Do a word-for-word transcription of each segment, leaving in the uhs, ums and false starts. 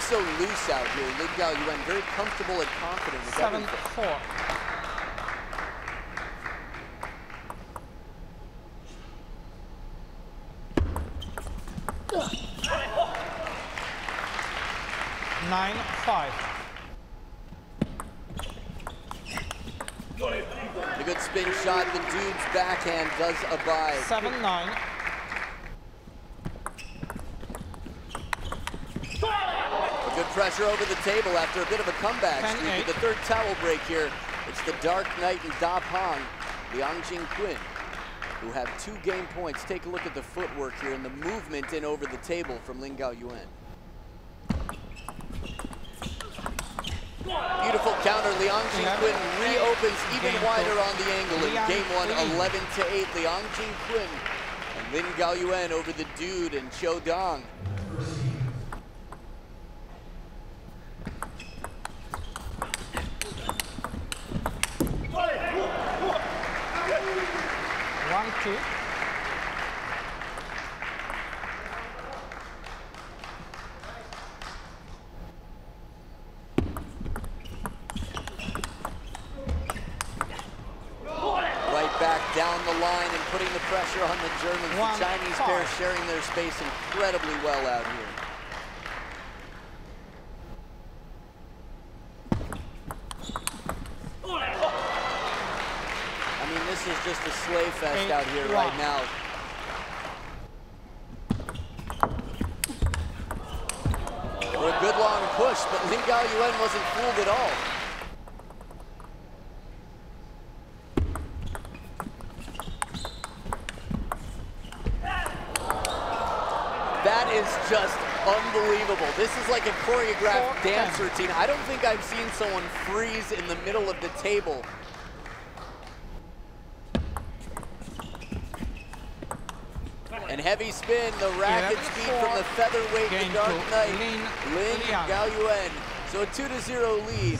so loose out here. Lin Gaoyuan very comfortable and confident with Seven, everything. four. Nine, five. A good spin shot. The dude's backhand does abide. Seven, nine. A good pressure over the table after a bit of a comeback ten, streak. eight. With the third towel break here, it's the Dark Knight and Da Pang, Liang Jingqun, who have two game points. Take a look at the footwork here and the movement in over the table from Lin Gaoyuan. Beautiful counter. Liang Jingqun reopens even wider on the angle in game one, eleven to eight. Liang Jingqun and Lin Gaoyuan over the dude and Qiu Dong. One, two. Right back down the line and putting the pressure on the Germans. One, the Chinese five. pair sharing their space incredibly well out here. I mean, this is just a sleigh fest Eight, out here one. right now. For a good long push, but Lin Gaoyuan wasn't fooled at all. That is just unbelievable. This is like a choreographed Four, dance ten. routine. I don't think I've seen someone freeze in the middle of the table. And heavy spin, the racket Eleven, speed four. from the featherweight, the Game Dark two, Knight, Lin Lin Liang. Gaoyuan. So a two to zero lead.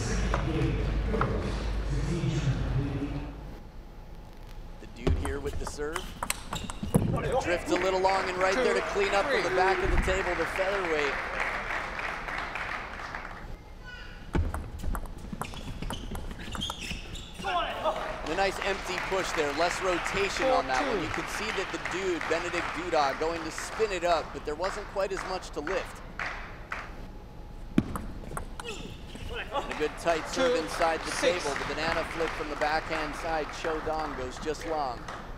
The dude here with the serve. Drifts a little long and right there to clean up from the back of the table, the featherweight. And a nice empty push there, less rotation on that one. You could see that the dude, Benedict Duda, going to spin it up, but there wasn't quite as much to lift. And a good tight serve Two, inside the six. table. The banana flip from the backhand side. Qiu Dong goes just long.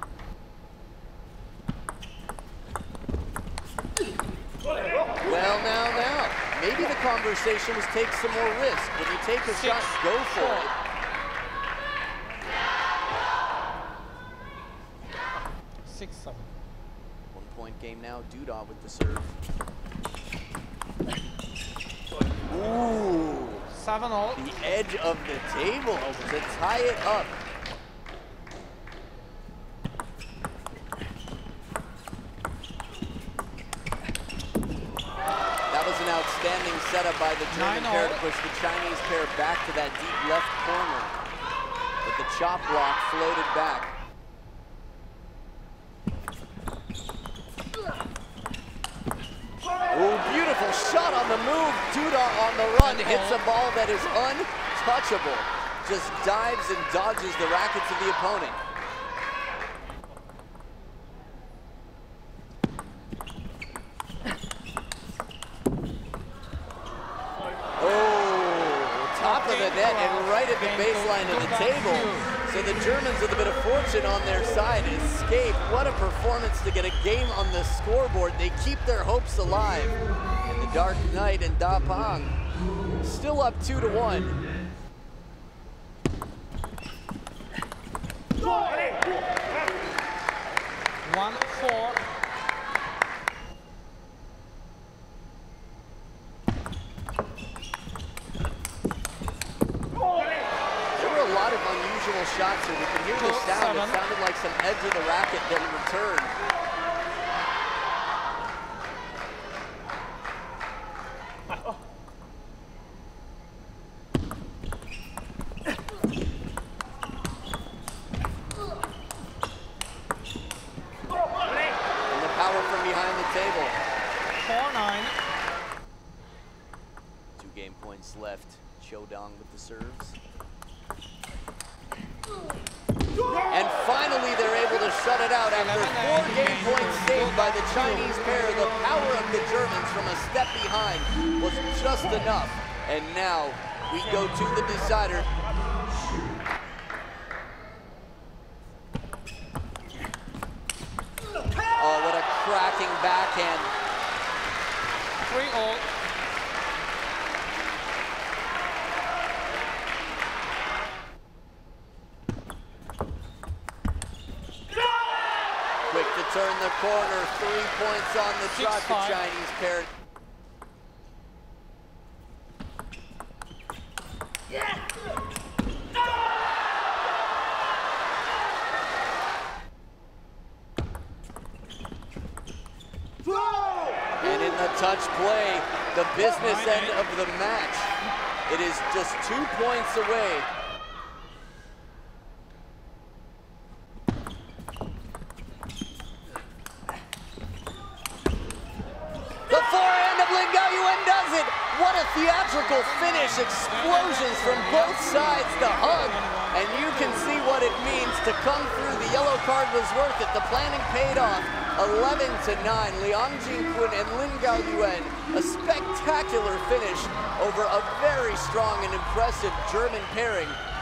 Well, now, now. Maybe the conversation was take some more risk. When you take a Six, shot, go for four. it. Six, seven. One point game now. Duda with the serve. Ooh. Seven all. The edge of the table to tie it up. That was an outstanding setup by the German Nine pair all. to push the Chinese pair back to that deep left corner. But the chop block floated back. Oh, beautiful shot on the move. Duda on the run hits a ball that is untouchable. Just dives and dodges the rackets of the opponent. Oh, top of the net and right at the baseline of the table. So the Germans with a bit of fortune on their side escape. What a performance to get a game on the scoreboard. They keep their hopes alive. And the Dark Knight and Da Pang still up two to one. One, four. There were a lot of unusual shots here. We could hear the Two, sound. It seven. sounded like some edge of the racket getting returned. And the power from behind the table. Four, nine. points left. Chodong with the serves. And finally, they're able to shut it out after four game points saved by the Chinese pair. The power of the Germans from a step behind was just enough. And now we go to the decider. Oh, what a cracking backhand. three all. Quick to turn the corner, three points on the trot, the five. Chinese pair. And in the touch play, the business end of the match, it is just two points away. The forehand of Lin Gaoyuan does it! What a theatrical finish! Explosions from both sides, the hug, and you can see what it means to come through. The yellow card was worth it. The planning paid off. eleven to nine, Liang Jingqun and Lin Gaoyuan. A spectacular finish over a very strong and impressive German pairing.